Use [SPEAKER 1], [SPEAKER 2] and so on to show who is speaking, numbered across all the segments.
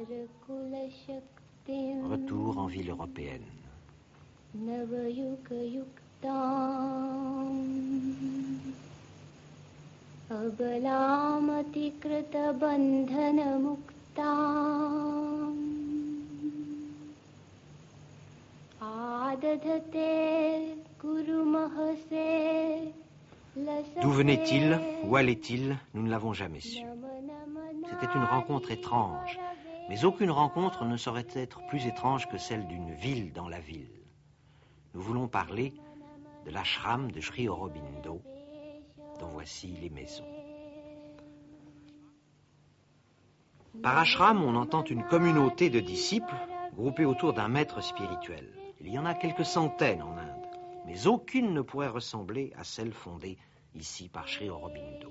[SPEAKER 1] Retour en ville européenne. D'où venait-il? Où allait-il? Nous ne l'avons jamais su. C'était une rencontre étrange, mais aucune rencontre ne saurait être plus étrange que celle d'une ville dans la ville. Nous voulons parler de l'ashram de Sri Aurobindo, dont voici les maisons. Par ashram, on entend une communauté de disciples groupés autour d'un maître spirituel. Il y en a quelques centaines en Inde, mais aucune ne pourrait ressembler à celle fondée ici par Sri Aurobindo.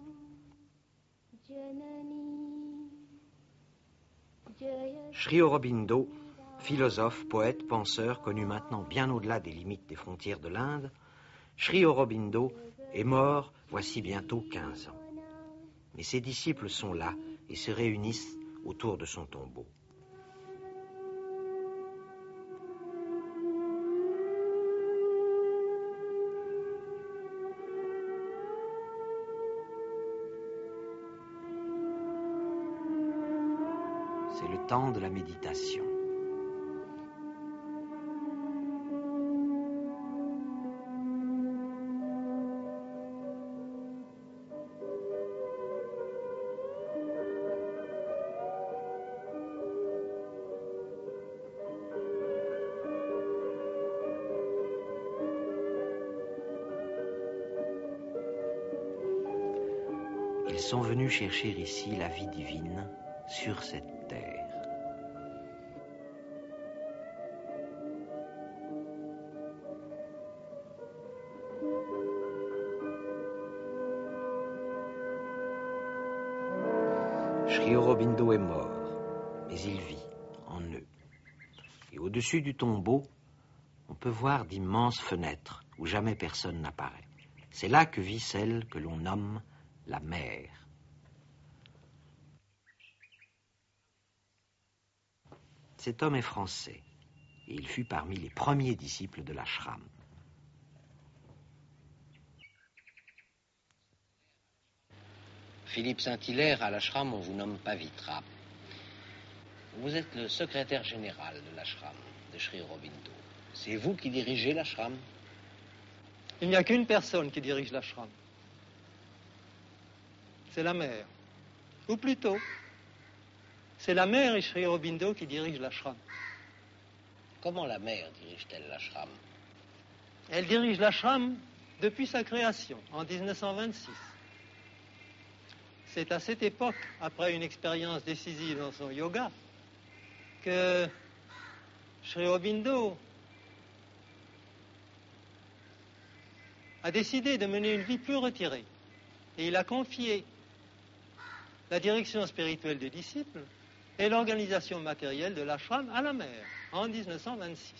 [SPEAKER 1] Sri Aurobindo, philosophe, poète, penseur, connu maintenant bien au-delà des limites des frontières de l'Inde, Sri Aurobindo est mort voici bientôt 15 ans. Mais ses disciples sont là et se réunissent autour de son tombeau. C'est le temps de la méditation. Ils sont venus chercher ici la vie divine sur cette terre. Sri Aurobindo est mort, mais il vit en eux. Et au-dessus du tombeau, on peut voir d'immenses fenêtres où jamais personne n'apparaît. C'est là que vit celle que l'on nomme la mer. Cet homme est français et il fut parmi les premiers disciples de l'ashram.
[SPEAKER 2] Philippe Saint-Hilaire, à l'ashram, on vous nomme Pavitra. Vous êtes le secrétaire général de l'ashram de Sri Aurobindo. C'est vous qui dirigez l'ashram?
[SPEAKER 3] Il n'y a qu'une personne qui dirige l'ashram. C'est la mère. Ou plutôt, c'est la mère et Sri Aurobindo qui dirigent l'ashram.
[SPEAKER 2] Comment la mère dirige-t-elle l'ashram?
[SPEAKER 3] Elle dirige l'ashram depuis sa création, en 1926. C'est à cette époque, après une expérience décisive dans son yoga, que Sri Aurobindo a décidé de mener une vie plus retirée. Et il a confié la direction spirituelle des disciples et l'organisation matérielle de l'ashram à la mère, en 1926.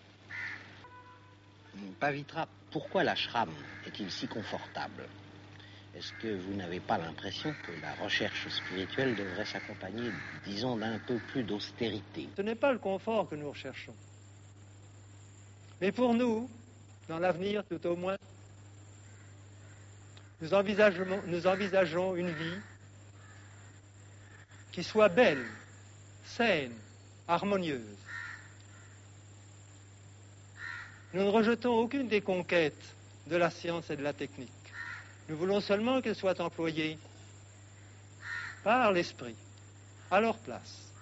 [SPEAKER 2] Pavitra, pourquoi l'ashram est-il si confortable? Est-ce que vous n'avez pas l'impression que la recherche spirituelle devrait s'accompagner, disons, d'un peu plus d'austérité?
[SPEAKER 3] Ce n'est pas le confort que nous recherchons. Mais pour nous, dans l'avenir tout au moins, nous envisageons une vie qui soit belle, saine, harmonieuse. Nous ne rejetons aucune des conquêtes de la science et de la technique. Nous voulons seulement qu'elles soient employées par l'esprit, à leur place.